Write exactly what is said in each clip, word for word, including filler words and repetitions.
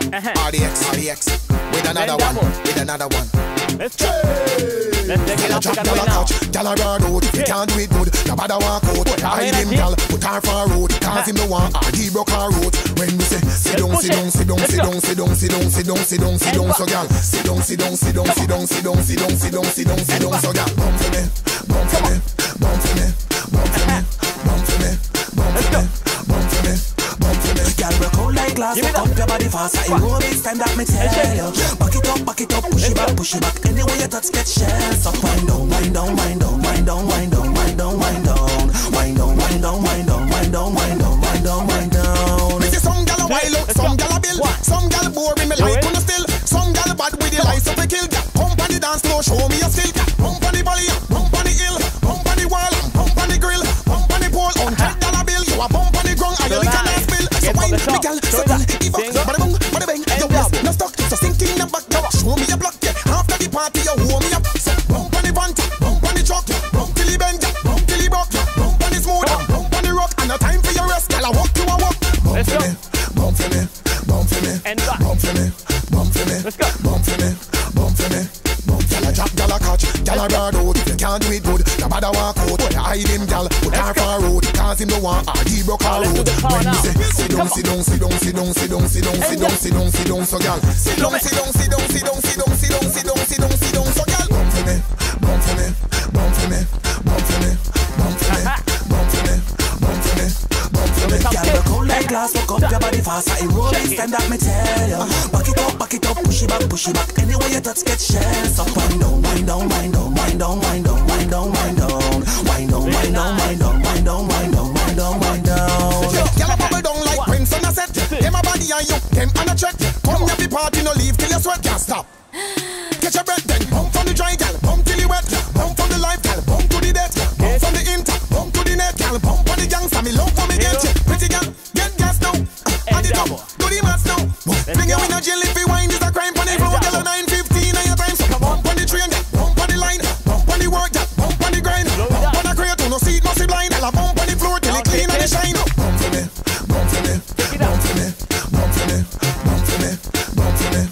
R D X, R D X. With another one, with another one. Let's go. Let's take it up again right now. Gyal a ride out, if you can't do it good, you better walk out. Hide him, gyal, put her for a road. Cause him no want her, he broke her road. When we say, sit down, sit down, sit down, sit down, sit down, sit down, sit down, sit down, sit down, so gyal. Sit down, sit down, sit down, sit down, sit down, sit down, sit down, sit down, sit down, so gyal. Bump for me, bump for me, bump for me, bump for me, bump for me, bump for me, bump for me, bump for me. Gyal broke out like glass, walk up your body fast. I know it's time that me tell you. Back it up, back it up, push it back, push it back. Anyway you touch, get shells. So wind down, wind down, wind down, wind down, wind down, wind down, wind down, wind down, wind down, wind down, wind down, wind down, wind down, wind down. Me see some gyal a wild out, some gyal a bill, some gyal boring me like on the still, some gyal bad with the lights up a kill. Pump on the dance floor, show me your skill. Pump on the volley, pump on the hill, pump on the wall, pump on the grill, pump on the pole. Hundred dollar bill, you a pump on the ground, and you cannot spill. So wine, me gyal, so gyal, give up, bada bung, bada bang, your waist no stuck, so sink in the back, show me your block, yeah. After the party, you hold me up, so bump on the van, bump on the truck, bump till he bend, bump till he broke, bump on the smooth, bump on the rock, and no time for your rest, gyal, I walk you a walk. Bump for me, bump for me, bump for me, bump for me, bump for me, let's go. Bump for me, bump for me, bump. Gyal a drop, gyal a catch, gyal a ride out. If you can't do it good, you better walk out. You hide him, gyal, put her for a road. Cause him no want her, he broke her road. When you say, sit down, sit down, sit down, sit down, sit down, sit down, sit down, sit down, sit down, so gyal, sit down, sit down, sit down, sit down, sit down, sit down, sit down, sit down, sit down, so gyal, bump for me, bump for me, bump for me, bump for me, bump for me, bump for me, bump for me, bump for me. Gyal broke out like glass, walk up your body fast. I roll it, stand up, me tell you. Back it up, back it up, push it back, push it back. Anyway you touch, get shells. So wind down, wind down, wind down, wind down, wind down, wind down, wind down, wind down, wind down, wind down, wind down, wind down, wind down, wind down. Gyal a bubble down like Prince on a set. Them a body and you, them on a check. Come here the party, no leave till you sweat, can't stop. Catch your breath then, pump from the dry, gyal, pump till you wet. Pump from the life, gyal, pump to the death. Pump from the inter, pump to the net, gyal, pump on the gangsta. Me love for me get you, pretty gyal, get gas now. On the top, do the maths now. Bring you in a jail if you wine is a crime. Pon the floor, gyal, nine fifteen on your time. So pump on the train, gyal, pump on the line, pump on the work, gyal, pump on the grind. Pump on the crate, no seat must be blind. Gyal, pump on the floor till it clean and it shine. Bump for me, bump for me, bump for me, bump for me, bump for me, bump for me.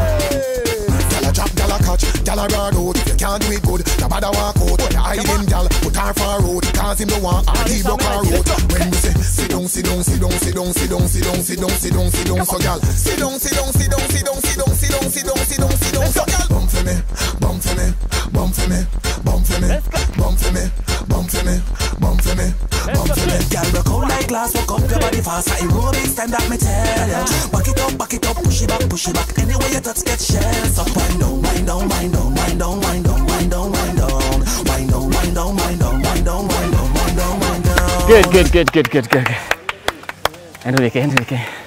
Gyal a drop, gyal a catch, gyal a ride out. If you can't do it good, you better walk out. You hide him, gyal, put her for a road. Cause him no want her, he broke her road. When we say, sit down, sit down, sit down, sit down, sit down, sit down, sit down, sit down, sit down, so gyal, sit down, sit down, sit down, sit down, sit down, sit down, sit down, sit down, sit down, so gyal, bump for me, bump for me, bump for me, bump for me, bump for me, bump for me, bump for me, bump for me. Gyal broke out like glass, walk up your body fast. I roll it, stand up, me tell ya. Back it up, back it up, push it back, push it back. Anyway you touch, get shells. So wind down, wind down, wind down, wind down, wind down, wind down, wind down, wind down, wind down, wind down, wind down, wind down, wind down, wind down. Good, good, good, good, good, good. End of the week, end of the week.